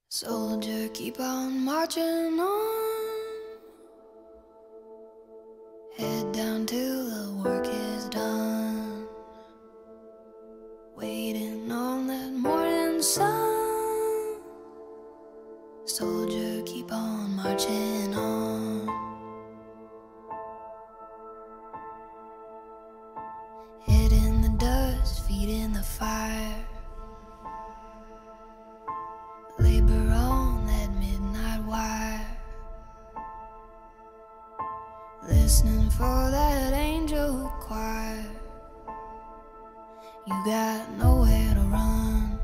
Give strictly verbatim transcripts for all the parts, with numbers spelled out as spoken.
Soldier, keep on marching on. Head down till the work is done. Waiting on that morning sun. Soldier, keep on marching on. Head in the dust, feet in the fire. Labor on that midnight wire, listening for that angel choir. You got nowhere to run.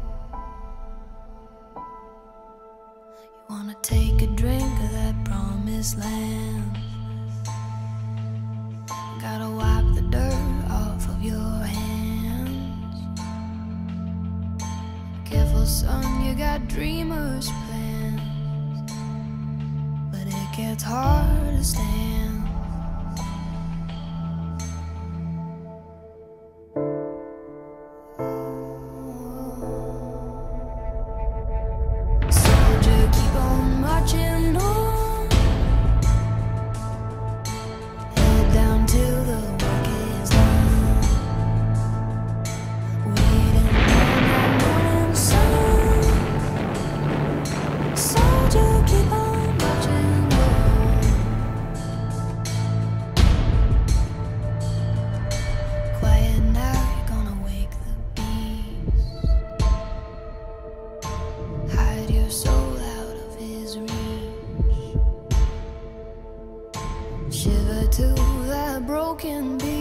You wanna take a drink of that promised land. Gotta wipe the dirt off of your hands. Careful, son, you got dreamers' plans, but it gets hard to stand. Soldier, keep on marching on. Head down till the work is done. Waiting on that morning sun. Soldier, keep on marching on. Quiet now, you're gonna wake the beast. Hide your soul out of his reach. Shiver to that broken beat.